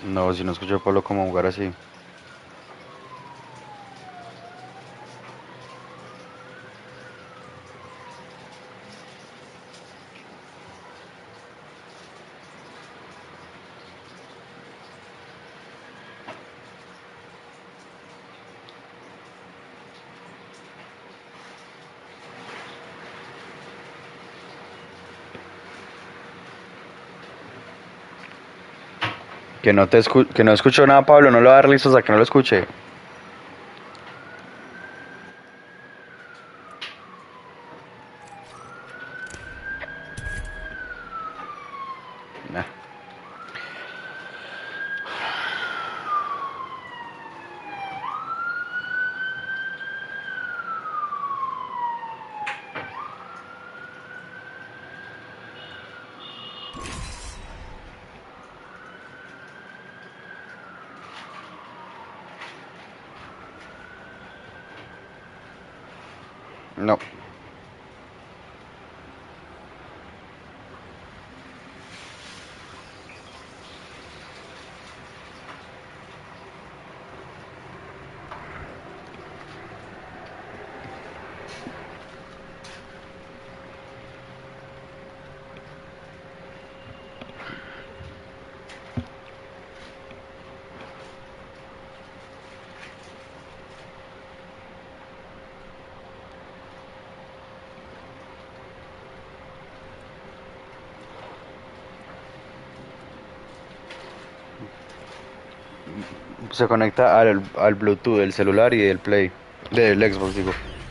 No, si no escucho a Pablo como jugar así. Que no escucho nada, Pablo, no lo va a dar listo hasta que no lo escuche. Nah, no. Se conecta al Bluetooth del celular y del Play. Del Xbox, digo.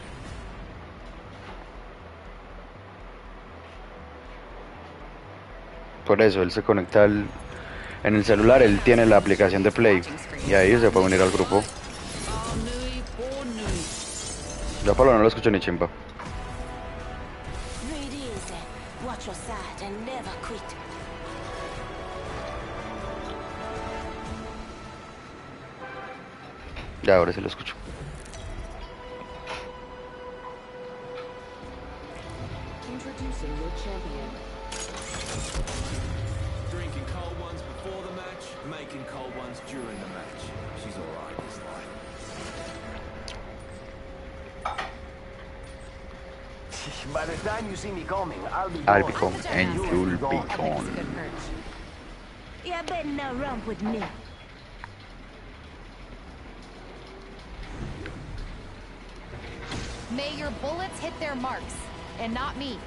Por eso, él se conecta en el celular, él tiene la aplicación de Play. Y ahí se puede unir al grupo. Yo a Pablo no lo escucho ni chimba. Ya, ahora sí lo escucho. Drinking cold ones before the match, making cold ones during the match. She's alright, this life. By the time you see me coming, I'll be I'll gone. be home and you'll be I bet it's a good gone. perch. You better not romp with me. May your bullets hit their marks, and not me.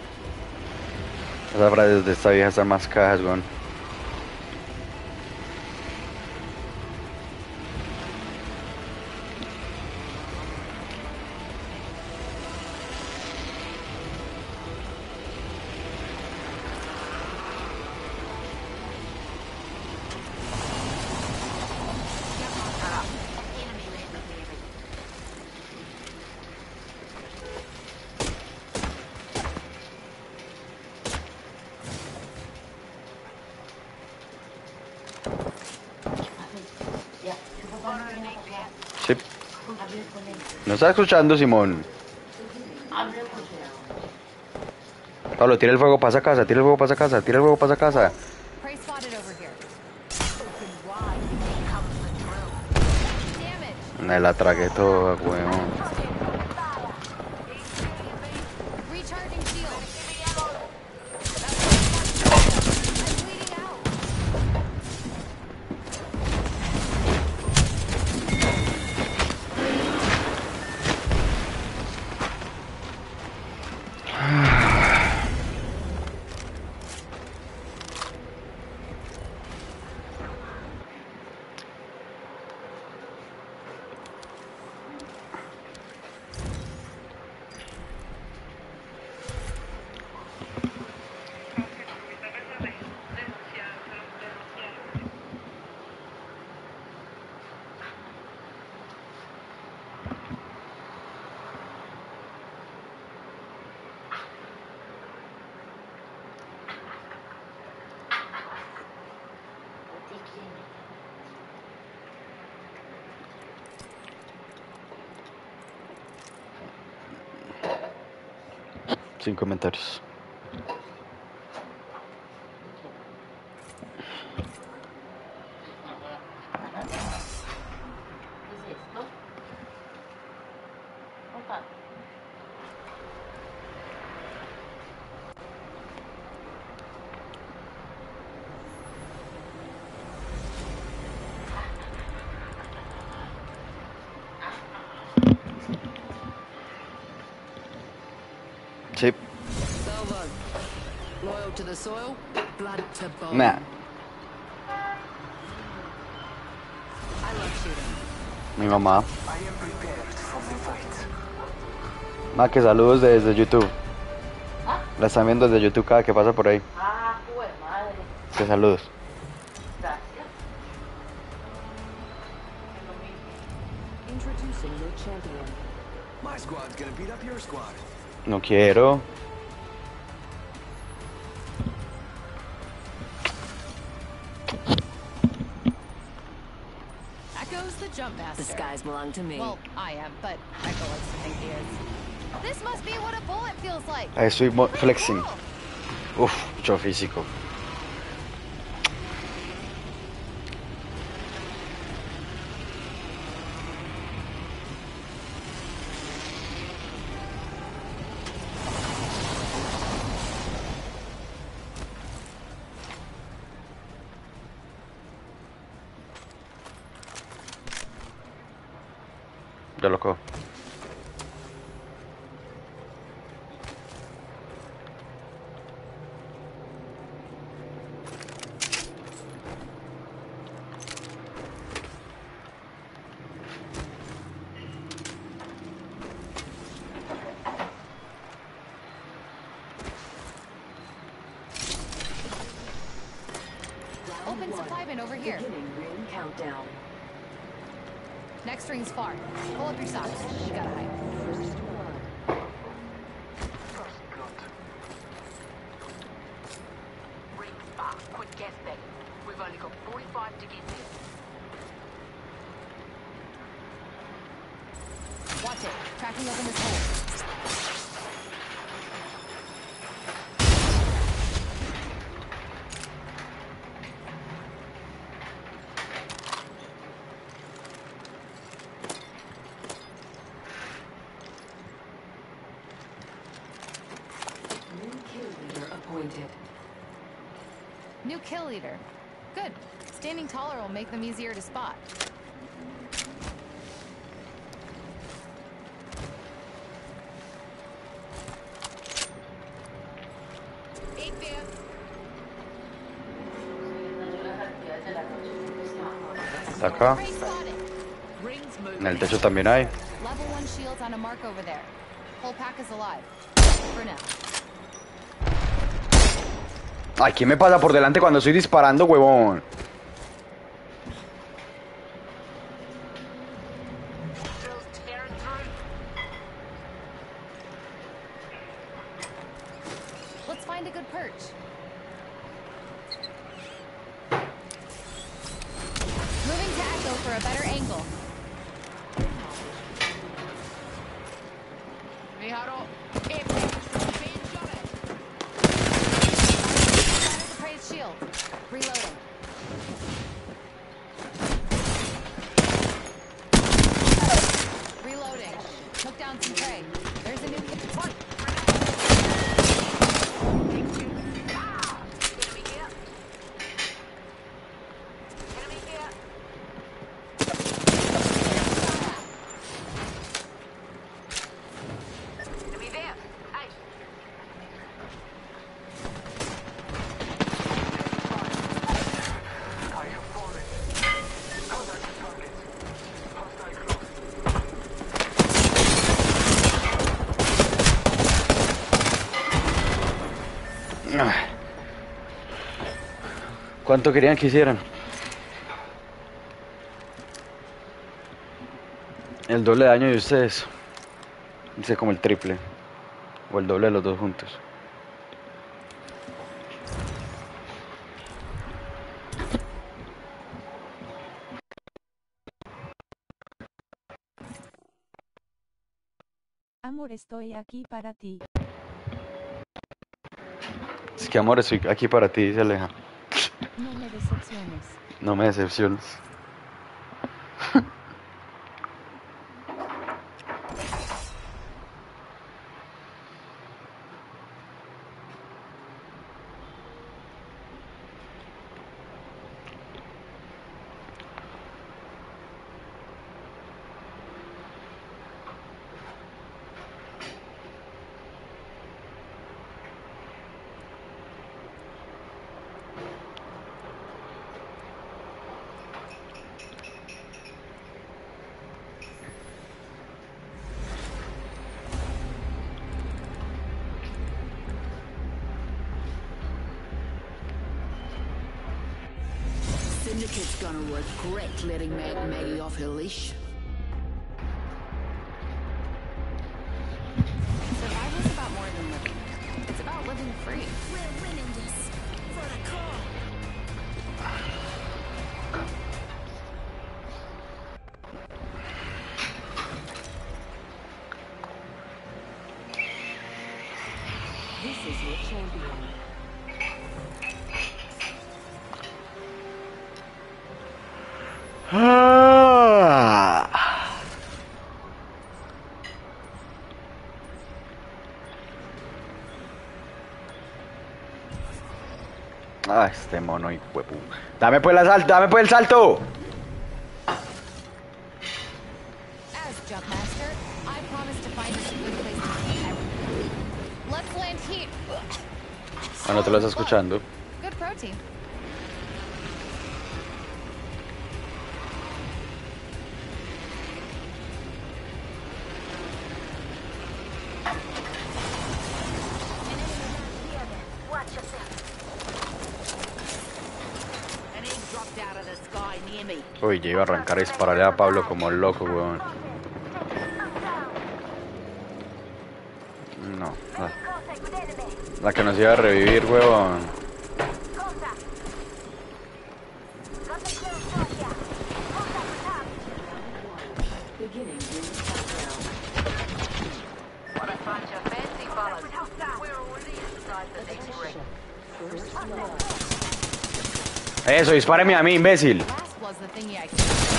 Esas frases de esta vieja están más cajas, weón. Sí. ¿No estás escuchando, Simón? Pablo, tira el fuego para esa casa, tira el fuego para esa casa, tira el fuego para esa casa. Prey spotted over here. Damage. Me la tragué toda, weón. Recharging shield. I'm bleeding out. Sin comentarios. Sí. Salvo. Loyal to the soil, blood to bone. Nah. I love shooting. Mi mamá. I am prepared for the fight. Ma, que saludos desde YouTube. La están viendo desde YouTube cada que pasa por ahí. Ah, pues madre. Que saludos. Gracias. Introducing your champion. My squad's gonna beat up your squad. No quiero. Echo's the jump master. The skies belong to me. Well, I am, but Echo likes to think he is. This must be what a bullet feels like. Ahí estoy flexing. Cool. Uf, mucho físico. Ya loco. Open supply bin over here. Beginning ring countdown. Next ring's far. Pull up your socks. You gotta hide. First blood. First blood. Rings back. Quick guess then. We've only got 45 to get there. Watch it. Cracking open this hole. New kill leader appointed. New kill leader. Good. Standing taller will make them easier to spot. Eight there. Está acá. Prey spotted. Rings En el moving. techo también hay. Level 1 shields on a mark over there. Whole pack is alive. For now. Ay, ¿quién me pasa por delante cuando estoy disparando, huevón? Drills tearing through. Let's find a good perch. Moving to Echo for a better angle. Fíjaro. Praise shield. Reloading. Reloading. Took down some prey. There's a new kid. Enemy here. Enemy here. Enemy there. Hey. I have fallen. Contact the target. Hostile close. Ay. ¿Cuánto querían que hicieran? El doble de daño de ustedes. Hice como el triple. O el doble de los dos juntos. Amor, estoy aquí para ti. Es que amor, estoy aquí para ti, dice Aleja. No me decepciones. No me decepciones. Syndicate's gonna regret letting Maggie off her leash. Survival's about more than living. It's about living free. We're winning this. For the call. This is your champion. Ah, este mono y huepu. Dame pues la salto, dame pues el salto. As Jumpmaster, I promise to find us a good place to keep everything. Let's land here. Ah, no te lo estás escuchando. Good protein. Watch yourself. An egg dropped out of the sky near me. Uy, ya iba a arrancar a dispararle a Pablo como loco, weón. No, Contact with enemy. la que nos iba a revivir, weón. Contact. Got the clear shot here. Contact with top. What a bunch of fancy fellas. We're already inside the next ring. Eso, dispáreme a mí, imbécil. Last was the thingy I killed.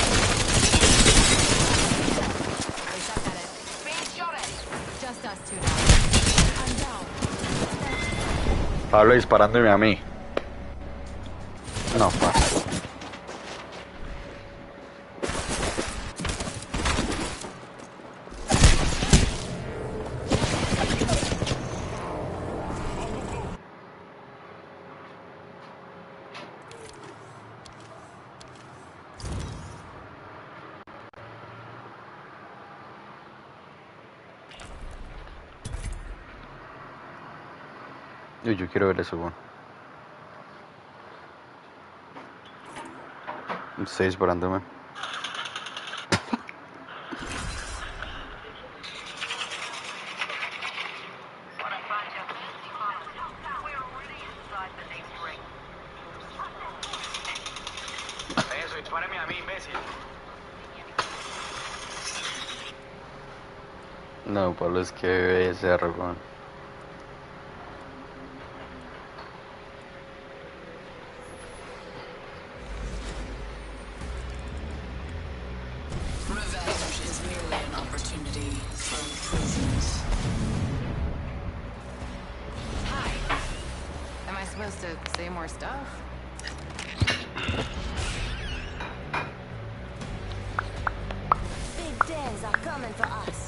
They shot at it. Being shot at. Just us two now. I'm down. Pablo disparándome a mí. No, pa. Yo quiero ver eso, weón. Estoy disparándome. What a bunch of fancy fellas. We're already inside the next ring. Eso, dispáreme a mí, imbécil. No, Pablo, es que bebé ese arrogón. Revenge is merely an opportunity for improvement. Hi. Am I supposed to say more stuff? Big days are coming for us.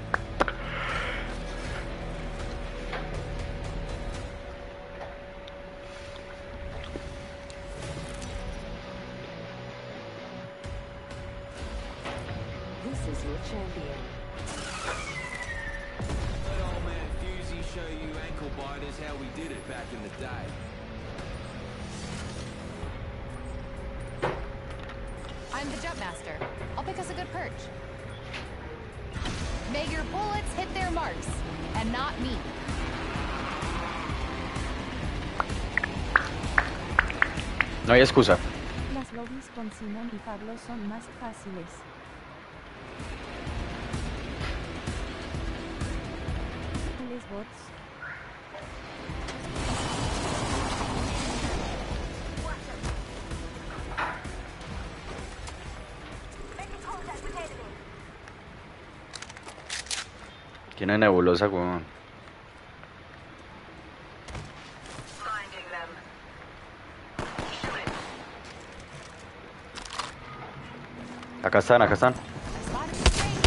This is your champion. Let old man Fusey show you ankle biters how we did it back in the day. I'm the Jumpmaster. I'll pick us a good perch. May your bullets hit their marks, and not me. No hay excusa. Las lobbies con Simón y Pablo son más fáciles. Les bots. Making contact with enemy. Tiene nebulosa, weón. Finding them. Acá están, acá están. I spotted some prey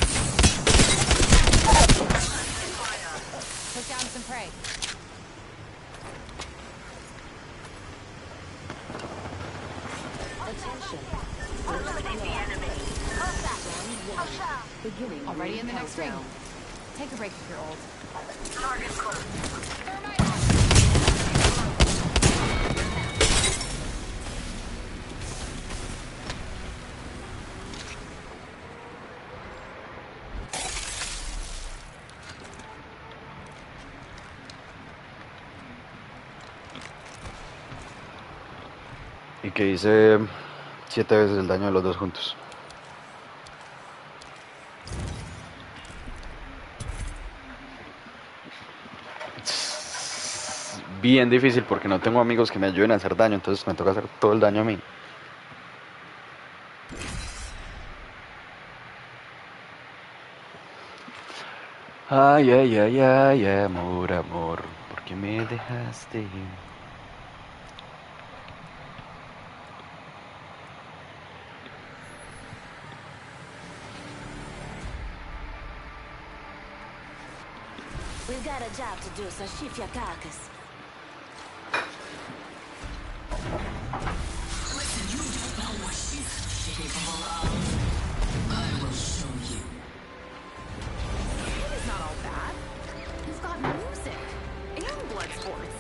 here. Took down some prey. Already in the next ring. Take a break if you're old. Thermite out. Y que hice 7 veces el daño de los dos juntos. Es bien difícil porque no tengo amigos que me ayuden a hacer daño, entonces me toca hacer todo el daño a mí. Ay, ay, ay, ay, amor, amor, ¿por qué me dejaste ir? We've got a job to do, so shift your carcass. It is not all bad. You've got music and blood sports.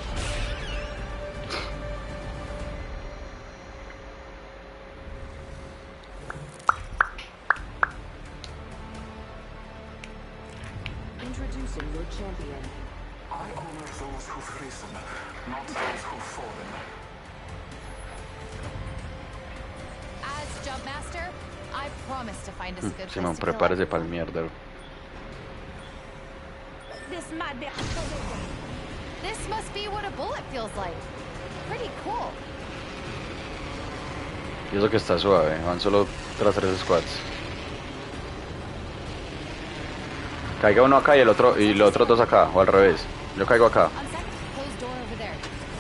Introducing your champion. I honor those who've risen, not those who've fallen. As Jump Master, I promise to find us a good Simón, place to kill prepárese para el everyone. mierda. This might be. This must be what a bullet feels like. Pretty cool. Y eso que está suave, van solo tras 3 squads. Caiga uno acá y los otros dos acá, o al revés. Yo caigo acá. On second, closed door over there.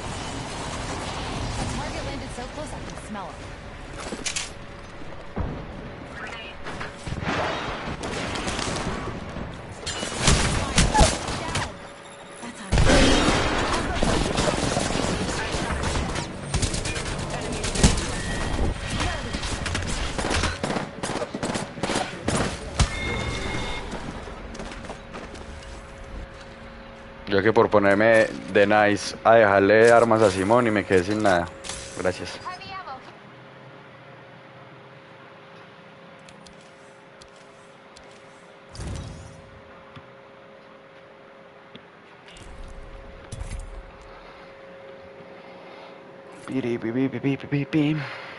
A target landed so close I can smell it. Down. That's how Yo que por ponerme de nice a dejarle armas a Simón y me quedé sin nada. Gracias. heavy ammo. Piri, pi, pi, pi, pi, pi, pi, pi.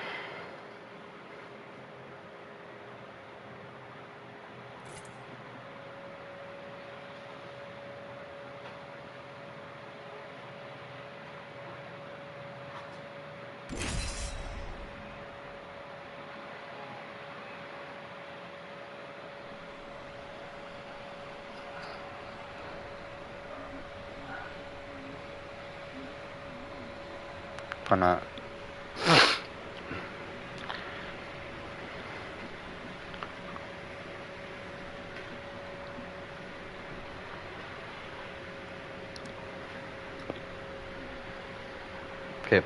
Pana. ¿Qué?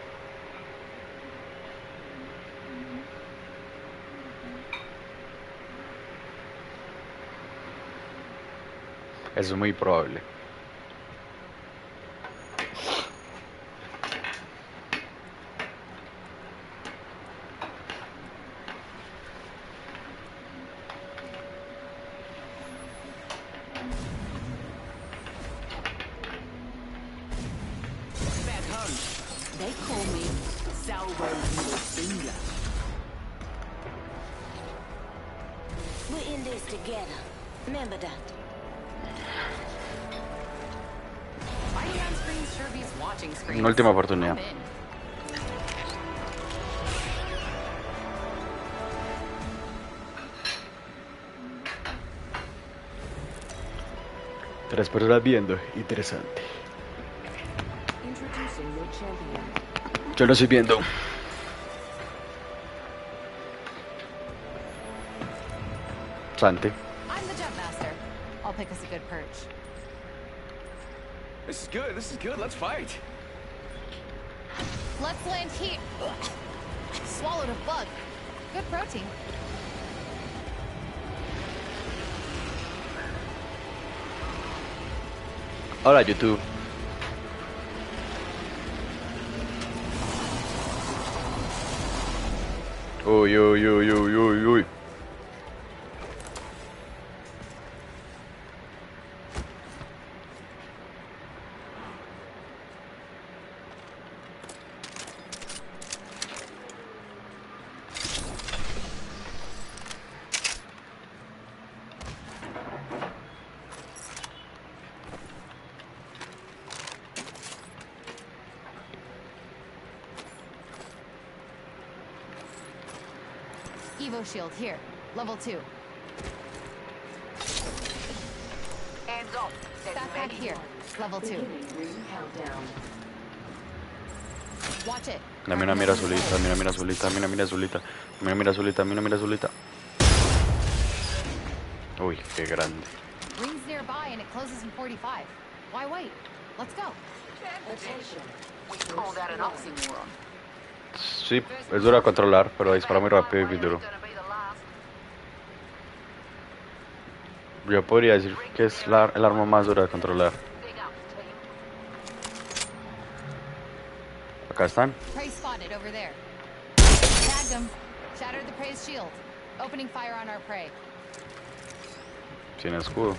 Eso es muy probable. Back home, they call me Salvo Finger. We're in this together. Remember that. Fighting on screen sure beats watching screens. Una última oportunidad. I'm in. Tres personas viendo. Interesante. Introducing your champion. Yo lo estoy viendo. Santi. I'm the Jump Master. I'll pick us a good perch. This is good. This is good. Let's fight. Let's land here. Swallowed a bug. Good protein. Hola, YouTube. Uy, uy, uy, uy, uy, uy. Evo shield here. Level 2. Hands off. Backpack here. Level 2. Watch it. Dame una mira azulita, dame una mira azulita, dame una mira azulita, dame una mira azulita, dame una mira azulita. Uy, qué grande. Rings nearby and it closes in 45. Why wait? Let's go. We call that an oxymoron. Sí, es duro de controlar, pero dispara muy rápido y muy duro. Gonna be the last. Yo podría decir que es el arma más dura de controlar. Big up, team. Acá están. Prey spotted over there. Tagged him. Shattered the prey's shield. Opening fire on our prey. Sin escudo.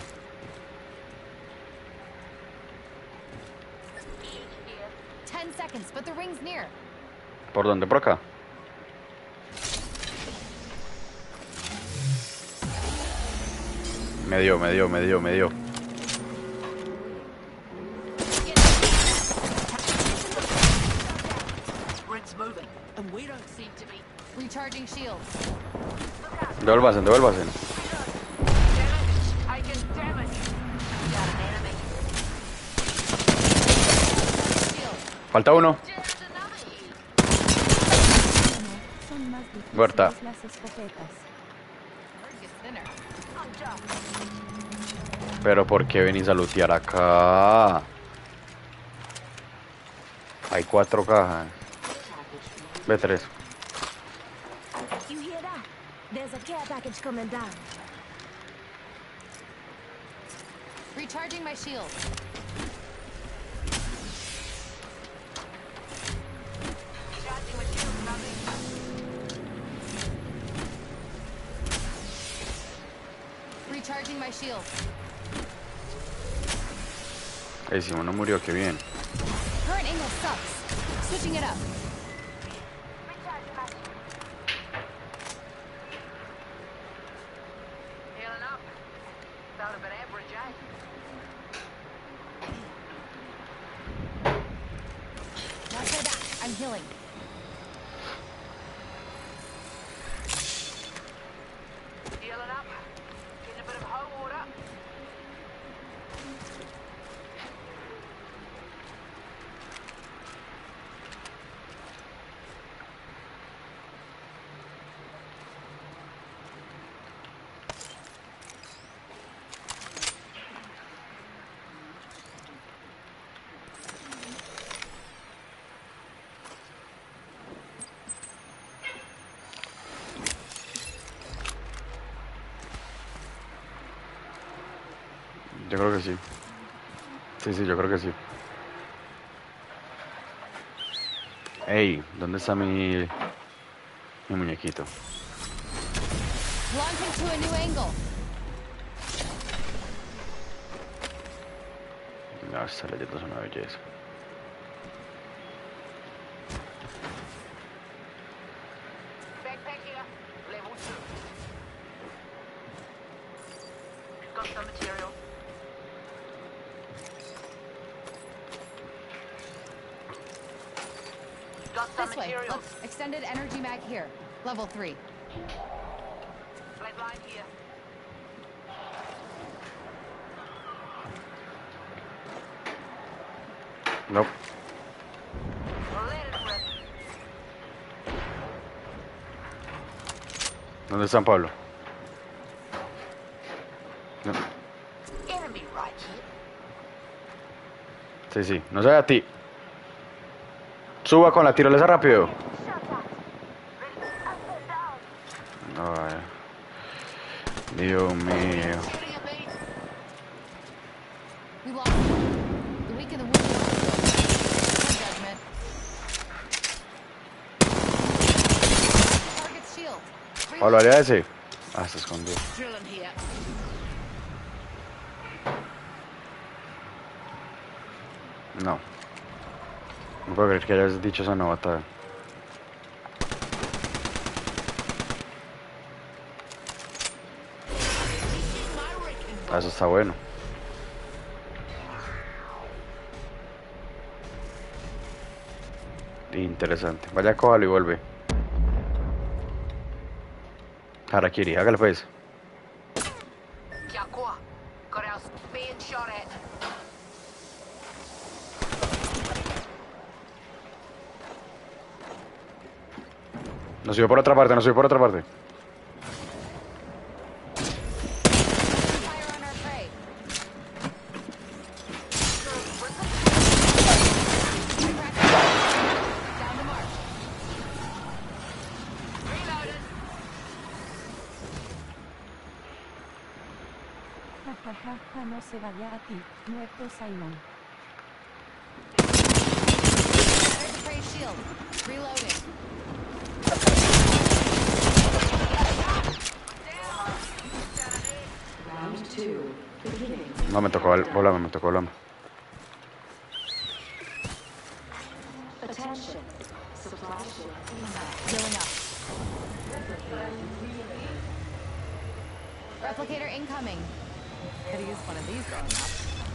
Here. 10 seconds, but the ring's near. ¿Por dónde? ¿Por acá? Me dio. Ring's moving, and we don't seem to be. Recharging shields. Devuélvasen. Damage. Taking damage. Got an enemy. Shield. Falta uno. Just another hit. Son más difíciles Muerta. las escopetas. Ring is thinner. Pero ¿por qué venís a lootear acá? Hay 4 cajas. B3. You hear that? There's a care package coming down. Recharging my shield. Charging with shield, nothing. Recharging my shield. Si uno murió, qué bien. Current angle sucks. Switching it up. Healing up. That would have been average, eh? Watch my back. I'm healing. Healing up. Getting a bit of hot water. Yo creo que sí. Sí, yo creo que sí. Ey, ¿dónde está mi muñequito? Launching to a new angle. No, esta leyenda es una belleza. Backpack here. Level 2. Got some material. Got some This way. materials. Look, extended energy mag here. Level 3. Flatline here. No. Let it rip. ¿Dónde está Pablo? No. Enemy right here. Sí. No se ve a ti. Suba con la tirolesa rápido. Ay. Dios mío. Getting a beat. We lost him. The weak and the wounded. No judgment. Target's shield. Pablo, haría ese. Ah, se escondió. Drilling here. No. No puedo creer que hayas dicho esa novatada. Ah, eso está bueno. Interesante. Vaya, cójalo y vuelve. Harakiri, hágale pues. Yakua. Got our being shot at. Nos subió por otra parte, nos subió por otra parte. Fire on our prey. Down the mark. Reloaded. Ja ja ja ja, no se vaya a ti, muerto Simon. There's the prey shield. Reloading. No, me tocó volame, me tocó volame. Healing up. Replicator incoming. Could use one of these growing up.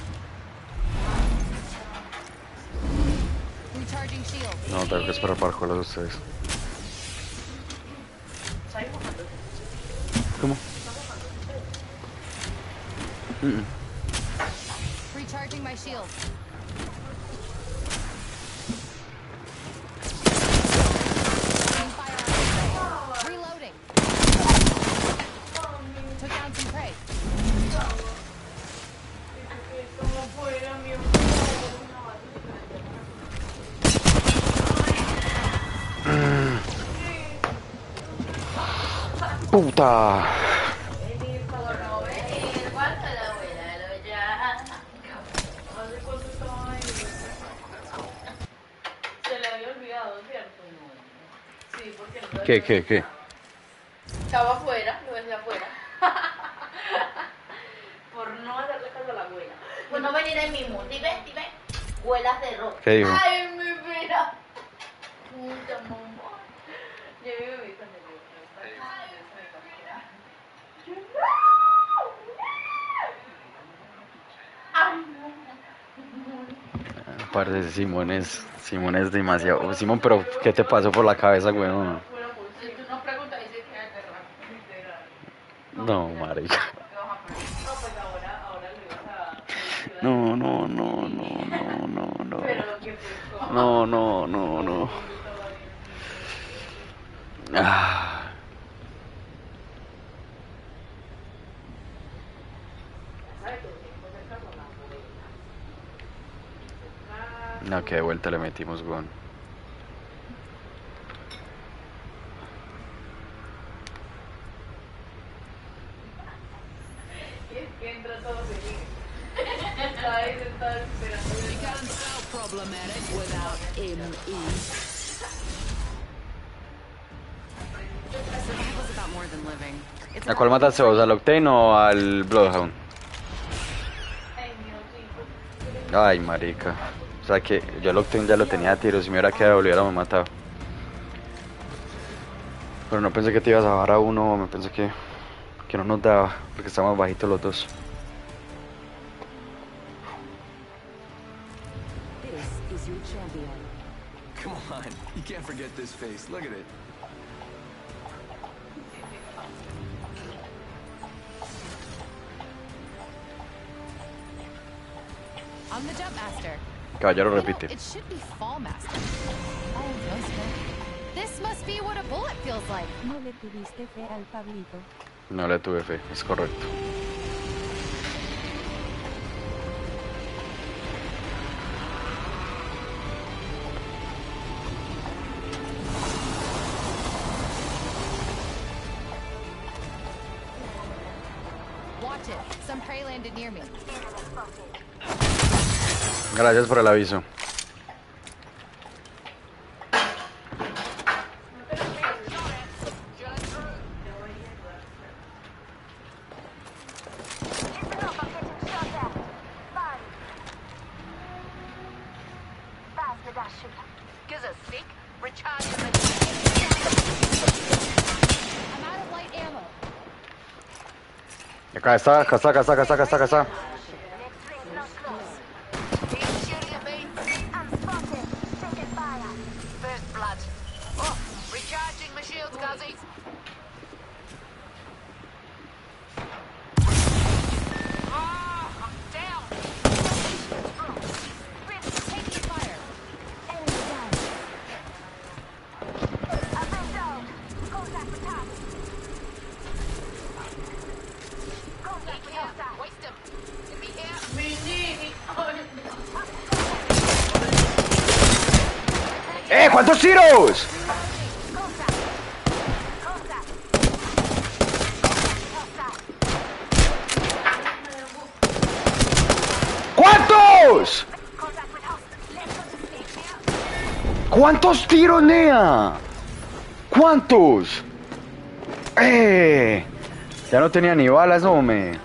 Recharging shield. No, tengo que esperar para jugarlos de ustedes. ¿Cómo? Recharging my shield. Opening fire on prey. Reloading. Took down some prey. ¡Puta! Se le había olvidado, ¿cierto? No. Sí, porque no. ¿Qué? Estaba afuera, lo dejé afuera. Por no hacerle caso a la abuela. Pues no venir ahí mismo. Dime. Abuela cerró. ¿Qué dijo? Ay, mi vida. Mucha mamá. Yo vivo mi hija de Parce, Simón es demasiado. Simón, pero ¿qué te pasó por la cabeza, weón? si tú no preguntas, dice que es verdad. Literal. No, marica. No, pues ahora le ibas a... No. Pero lo que pues, No. Ah. No, que de vuelta le metimos, weón. Es que entra todo feliz. Está ahí sentado esperando. You can't spell problematic without M-E. Survival's about more than living. It's ¿A cuál mataste vos? ¿Al Octane o al Bloodhound? Ay, marica. O sea que yo al Octane ya lo tenía a tiro. Si me hubiera quedado, lo hubiéramos matado. Pero no pensé que te ibas a bajar a uno. Me pensé que no nos daba. Porque estábamos bajitos los dos. Come on, you can't forget this face. Look at it. On the jump master. Caballero, You know, repite. it should be fall master. Oh, no smoke. This must be what a bullet feels like. No le tuviste fe al Pablito. No le tuve fe, es correcto. Watch it. Some prey landed near me. Gracias por el aviso. Gives a sick. Recharging the... I'm out of light ammo. Acá está. He's shooting at me. First blood. Oh, recharging my shields, Guzzy. ¿Cuántos tiros? ¿Cuántos? ¿Cuántos tiros, Nea? ¿Cuántos? Ya no tenía ni balas, hombre.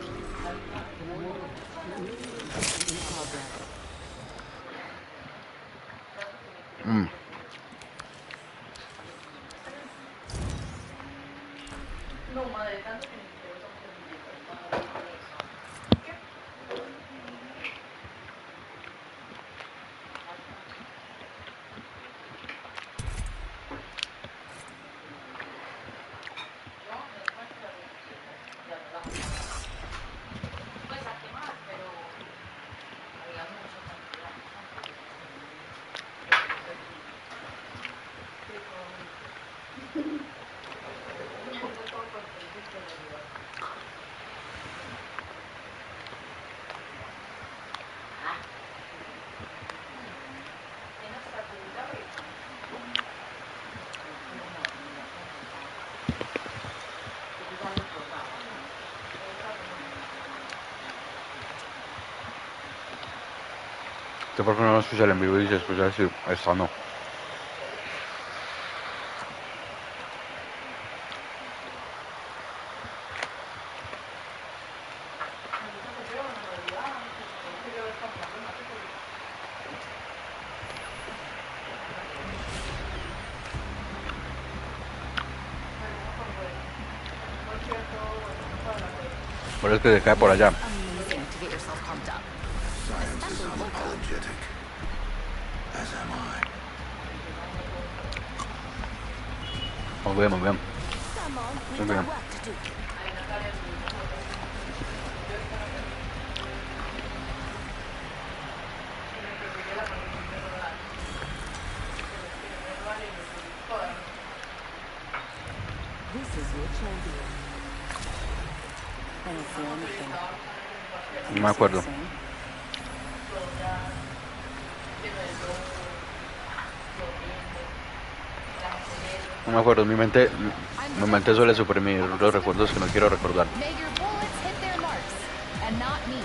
¿Por qué no lo escucha el en vivo y se escucha decir, esta no? Pero es que se cae por allá. Amazing to get yourself pumped up. Especially local. Apologetic. As am I. Muy bien, muy bien. Come on, Muy we've bien. got work to do. This is your champion. I don't feel anything. No me acuerdo. No me acuerdo, mi mente suele suprimir los recuerdos que no quiero recordar. May your bullets hit their marks, and not me.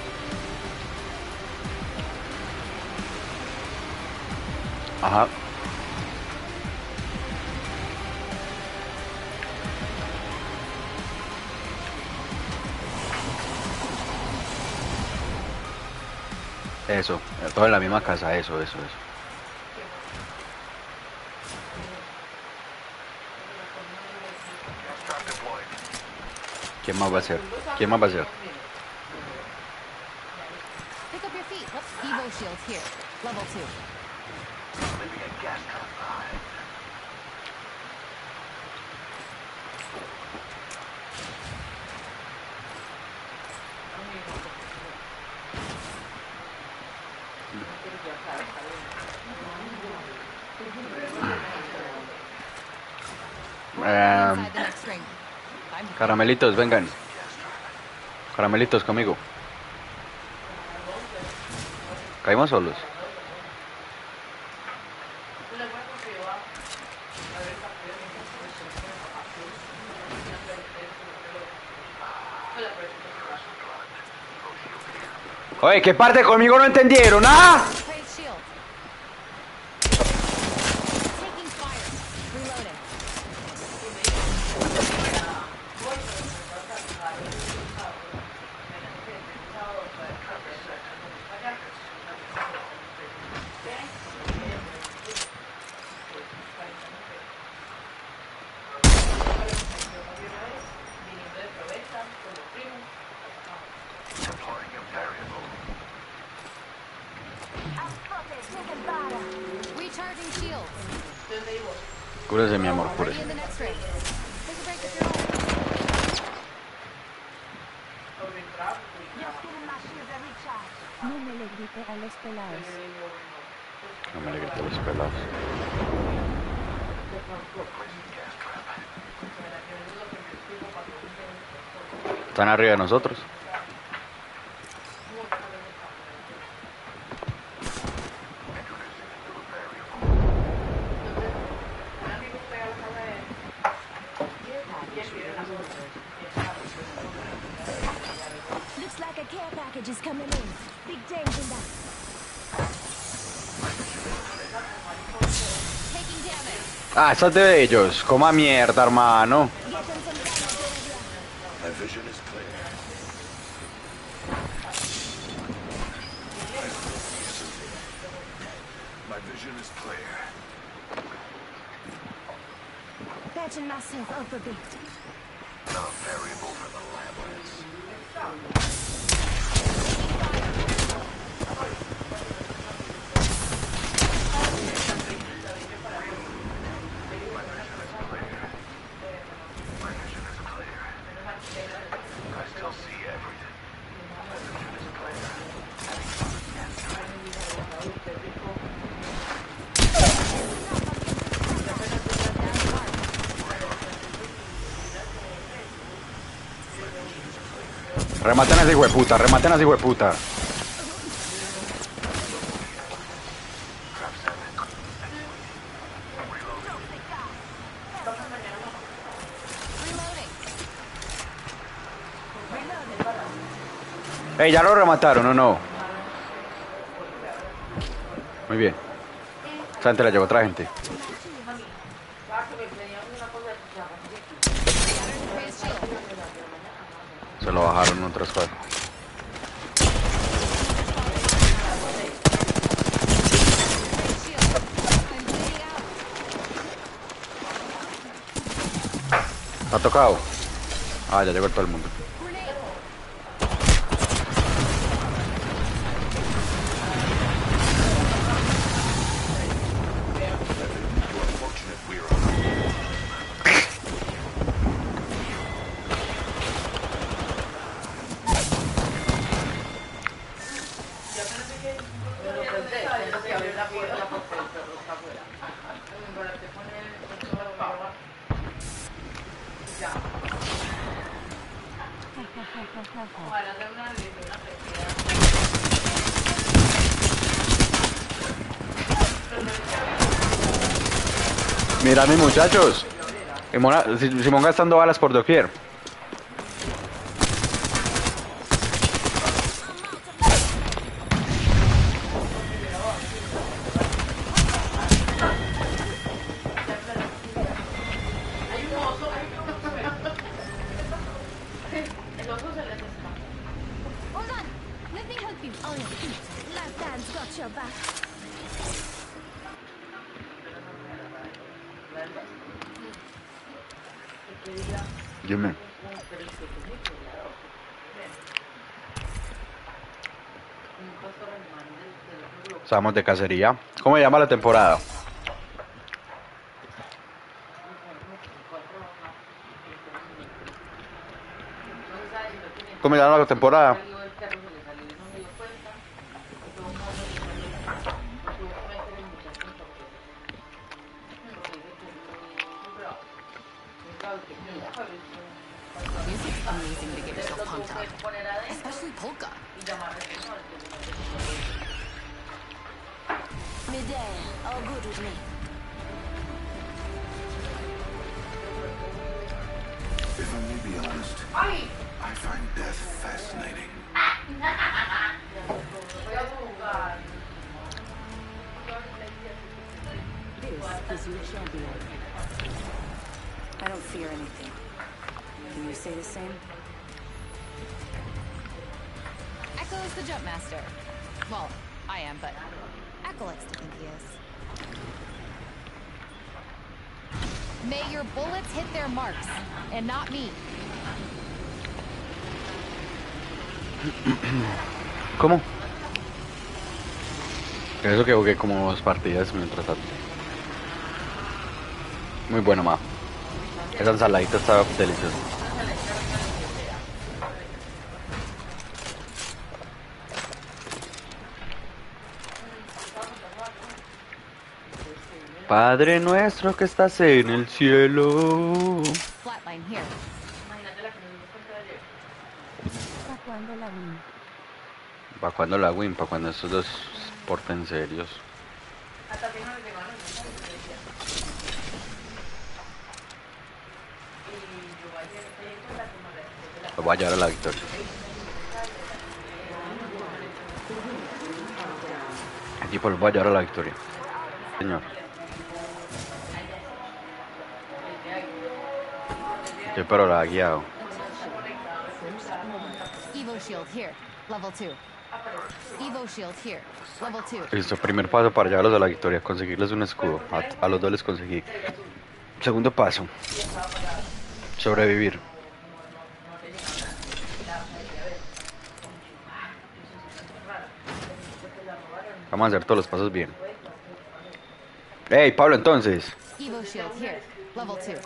Ajá. Eso, todo en la misma casa, eso. ¿Quién más va a ser? ¿Quién más va a ser? Pick up your feet. Evo shields here. Level 2. Inside the next ring. Caramelitos, vengan. Caramelitos conmigo. Caímos solos. Oye, ¿qué parte conmigo no entendieron? ¿Ah? Praise shield. Taking fire. Reloading. Recharging shields. Cúrese, mi amor, Ready cúrese. in the next ring. Take a break if you're home. No me le grite a los pelados. No me le grité a los pelados. Están arriba de nosotros. Care package is coming in. Big danger in that. Taking damage. Ah, esa es de ellos. Coma mierda, hermano. Get them some damage over there. My vision is clear. My vision is clear. Patching myself up a bit. Not a variable for the labyrinths. I still see everything. My vision is clear. Rematen a ese hijueputa, rematen a ese hijueputa. Ey, ya lo remataron, ¿o no? Muy bien. Esa gente la llevó otra gente. Se lo bajaron otras cosas. ¿Ha tocado? Ah, ya llegó todo el mundo. Mirad mis muchachos. Simón gastando balas por doquier. Hold on. Let me help you. On your feet. Left hand's got your back. Dime. Estamos de cacería. ¿Cómo se llama la temporada? ¿Cómo se llama la temporada? Music's amazing to get yourself pumped up. Especially polka. Midday. All good with me. If I may be honest, I find death fascinating. This is your champion. I don't fear anything. Can you say the same? Echo is the jump master. Well, I am, but Echo likes to think he is. May your bullets hit their marks, and not me. ¿Cómo? Eso que jugué como 2 partidas mientras tanto. Muy bueno, ma. Esa ensaladita está deliciosa. Padre nuestro que estás en el cielo. Flatline here. ¿Para cuándo la win? ¿Para cuándo la win? ¿Para cuando estos dos porten serios? Los voy a llevar a la victoria. Equipo los va a llevar a la victoria. Señor. Sí, pero la ha guiado. Evo shield here. Level 2. Evo shield here. Level 2. Listo, primer paso para llevarlos a la victoria, conseguirles un escudo. A los dos les conseguí. Segundo paso, sobrevivir. Vamos a hacer todos los pasos bien. Hey, Pablo, entonces. Evo shield here. Level 2.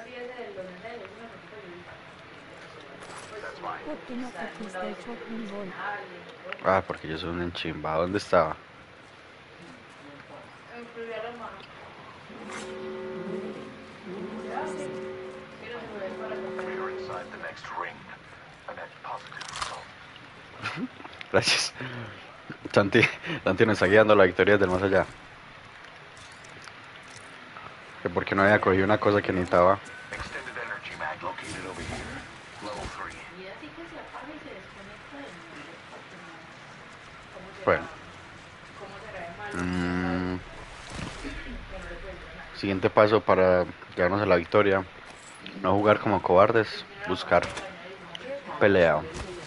¿Por qué no cogiste el Chopping Ball? Ah, porque yo soy un enchimba. ¿Dónde estaba? You're inside the next ring. A net positive result. Gracias. Santi nos está guiando a la victoria del más allá. Que porque no había cogido una cosa que necesitaba. Extended energy mag located over here. Level 3. Bueno. Siguiente paso para llevarnos a la victoria. No jugar como cobardes, buscar pelea.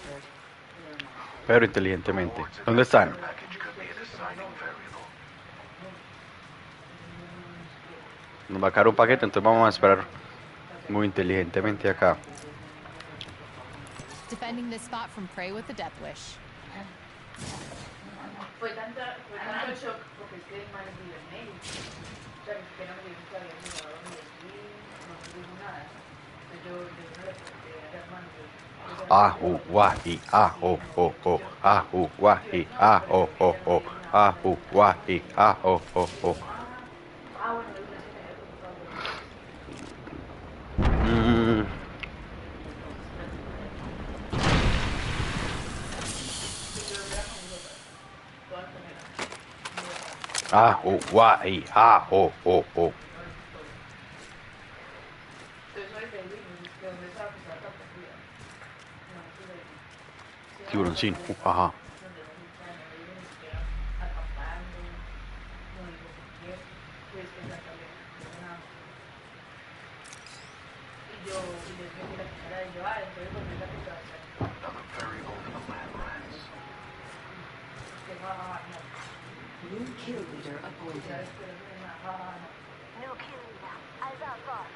Pero inteligentemente. ¿Dónde están? Package could be a deciding variable. Nos va a caer un paquete, entonces vamos a esperar muy inteligentemente acá. Defending this spot from prey with the Death Wish. Fue tanto el shock porque es que mal vive en medio. O sea, que no me dijo que había llegado a mi destino, no me dijo nada. Entonces yo no le pregunté a mi hermano. Wahi, wahi, wahi, wahi, Tiburoncín, ajá. Another variable for the lab rats. New kill leader appointed. New kill leader. Eyes up, boss.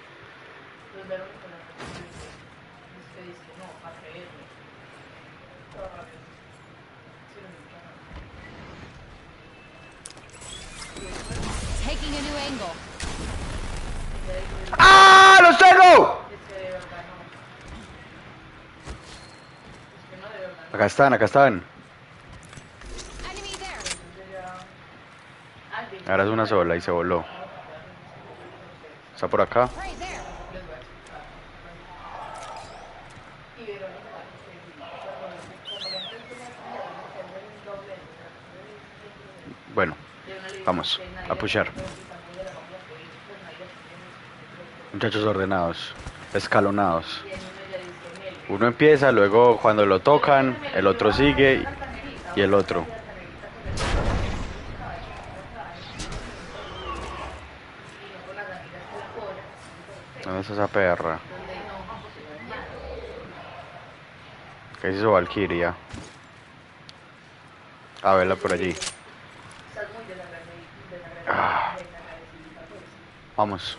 Taking a new angle. ¡Ah! ¡Los tengo! Acá están. Enemy there. Ahora es una sola y se voló. Está por acá. Prey there. Bueno, vamos a pushar. Muchachos ordenados, escalonados. Uno empieza, luego cuando lo tocan, el otro sigue y el otro. ¿Dónde está esa perra? ¿Qué hizo Valkyria? A verla por allí. Ah. Vamos.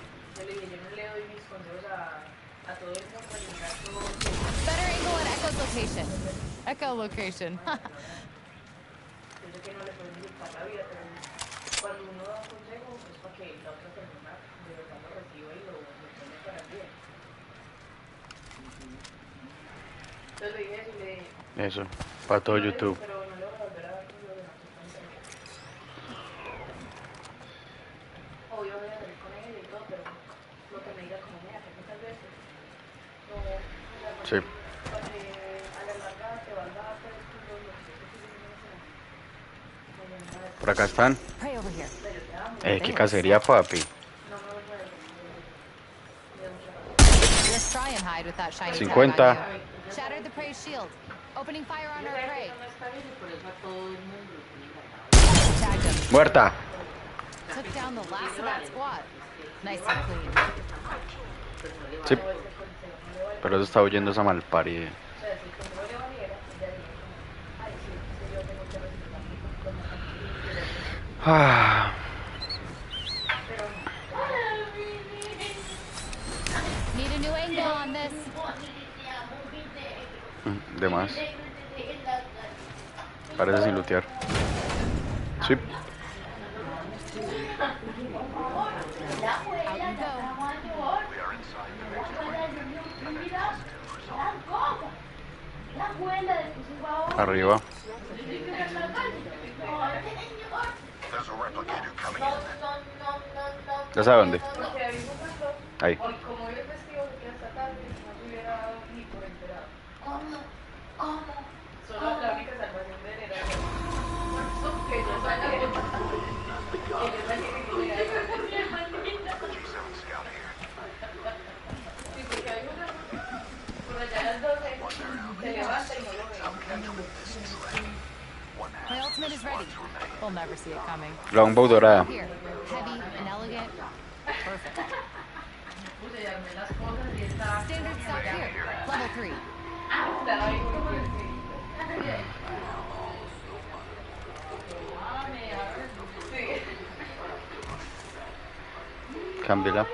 Better angle at Echo's location. Echolocation. Eso, para todo YouTube. Sí. Por acá están. Prey over here. Qué cacería, papi. Let's try and hide with that shiny 50. tag on you. Shattered the prey's shield. Opening fire on our prey. Tagged him. Muerta. Took down the last of that squad. Nice and clean. Sí. Pero eso está huyendo esa malparida. Ah. Need a new angle on this. De más. Parece sin lootear. Sí. Out you go. Arriba. ¿Ya sabe dónde? Ahí. Como él es testigo de que hasta tarde no se hubiera dado ni por enterado. Solo la única salvación de él era que yo saliera. Que yo saliera y que sí, porque hay una por allá a las 12 se levanta y no lo ve. My ultimate is ready. We'll never see it coming. Longbow dorada. Here, heavy and elegant. Perfect. Puse y armé las cosas y estaba Standard stock here. Level 3. estaba ahí muy fuerte. Sí. Cámbiala.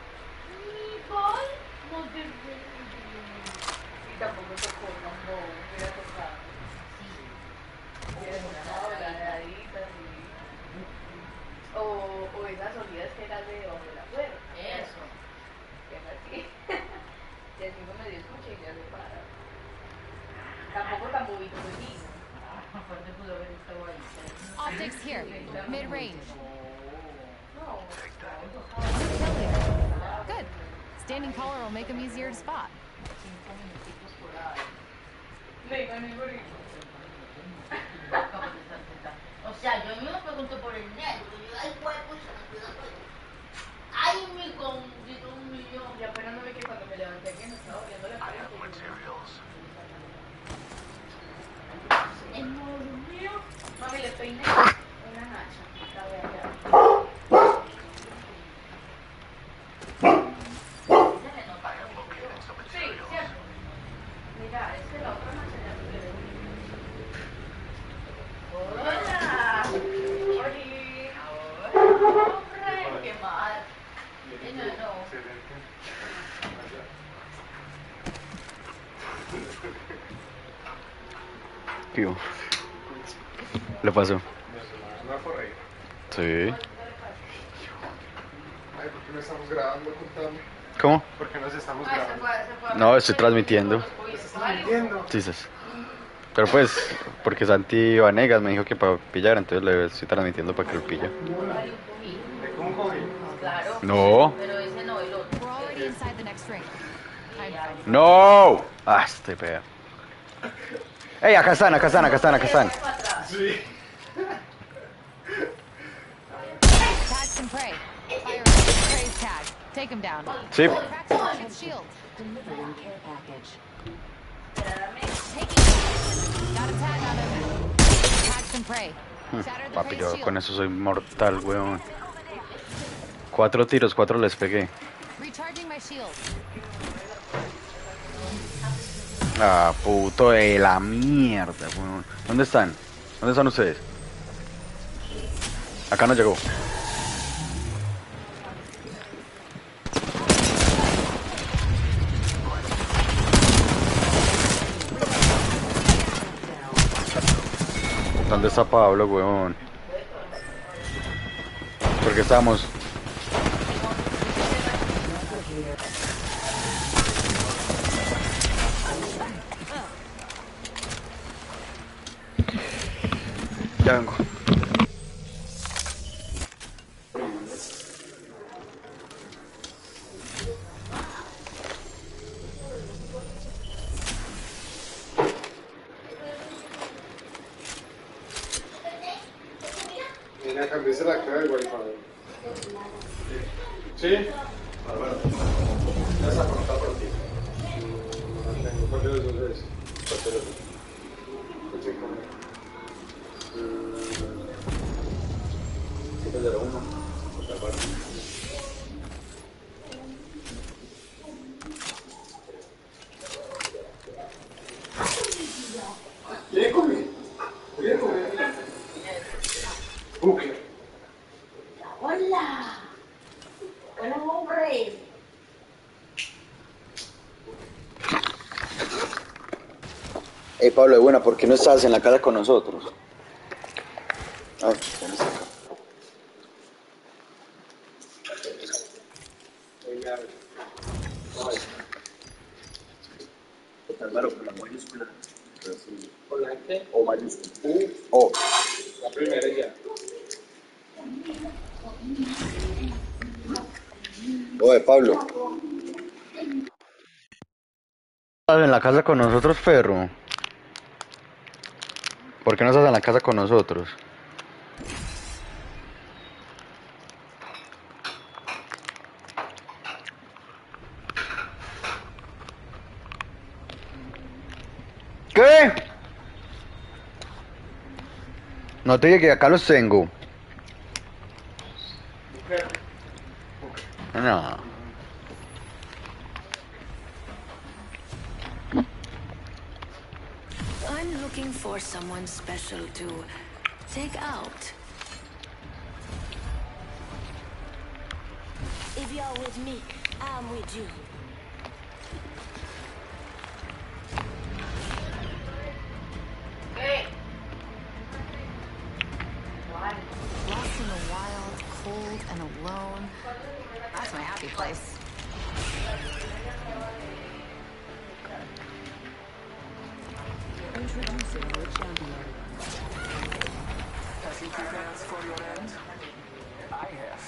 Y tampoco tocó, no hubiera tocado. Hubiera tocado blandaditas y... O esas olidas que eran de debajo de la puerta. Eso. Que es así. Y así uno medio escucha y ya se para. Tampoco tan bobito de niño. Aparte pudo haber estado ahí. Optics here. Mid-range. No. Kill here. Good. Standing collar will make him easier to spot. 5 minutitos por ahí. Le digo a mi gorrito. O sea, yo no me pregunto por el negro, yo ay huevo y se me cuida todo. Ay, mi condito, un millón. Y apenas no ve que cuando me levanté aquí me estaba viendo la frente. Amor mío. Mami, le peiné una nacha. La voy a llevar. Sí, cierto. Mira, es que la otra nacha ya no le veo. Hola. Oli. Hombre, qué mal. No. Tío. ¿Le pasó? ¿Una correa? Sí. Ay, ¿por qué no estamos grabando? Contame. ¿Cómo? ¿Por qué nos estamos Ay, grabando? No, estoy transmitiendo. Entiendo. Sí, sí. Pero pues, porque Santi Vanegas me dijo que para pillar, entonces le estoy transmitiendo para que lo pille. ¿De cómo cogí? Claro. No. Pero ese no, el otro. We're already inside the next ring. Time to find No. Ah, este pedo. Ey, acá están. Sí. Tags and prey. Fire Prey's tag. Take him down. Sí. Practice with shield. Delivering care package. Taking him. Got a tag on him. Tags and prey. Shatter the Papi, Prey's yo shield. con eso soy mortal, weón. 4 tiros, 4 les pegué. Recharging my shield. Ah, puto de la mierda, weón. ¿Dónde están? ¿Dónde están ustedes? Acá no llegó. ¿Dónde está Pablo, weón? Porque estamos... Ya vengo. Mira, cambiaste la clave del wifi. ¿Sí? Álvaro. Ya está pronta por ti. No tengo. ¿Cuál de los dos es? ¿Cuál de los dos? 701. Observar. Booker. Hola. Hola, hombre. Hey Pablo, de buena, ¿por qué no estás en la casa con nosotros? Ay, ya no está acá. Está claro con la mayúscula. ¿Con la qué? O mayúscula. Oh, La primera ya. oye Pablo. ¿Estás en la casa con nosotros, perro? ¿Por qué no estás en la casa con nosotros? ¿Qué? No te dije que acá los tengo. No. I'm looking for someone special to take out. If you're with me, I'm with you. Lost in the wild, cold and alone. That's my happy place. Introducing the champion. Have you prepared for your end? I have.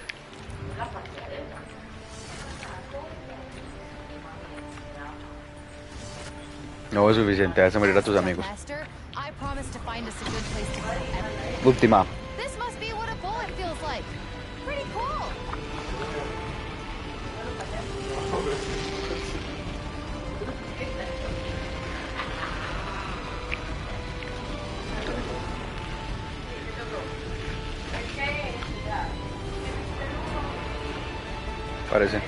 No es suficiente, hace morir a tus amigos. Master, I promise to find us a good place to keep everything. Última. This must be what a bullet feels like. Pretty cool. Parece.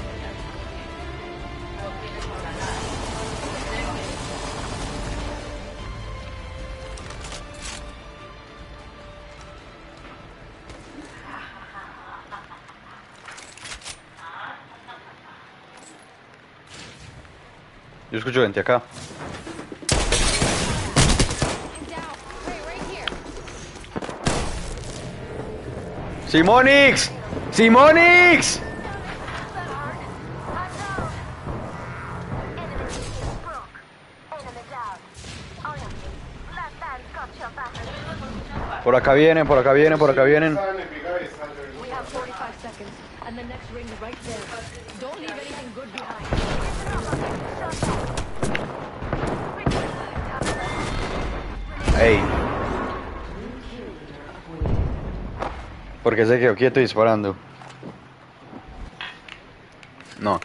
Yo escucho gente acá. ¡Simonix! ¡Simonix! Por acá vienen, por acá vienen, por acá vienen. We have 45 seconds, and the next ring's right there. Don't leave anything good behind. Ey. ¿Por qué se quedó quieto disparando? No.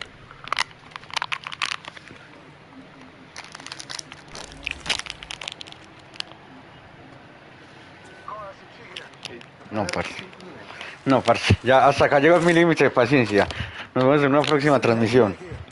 No, parce. No, parce. Ya hasta acá llegó mi límite de paciencia. Nos vemos en una próxima transmisión.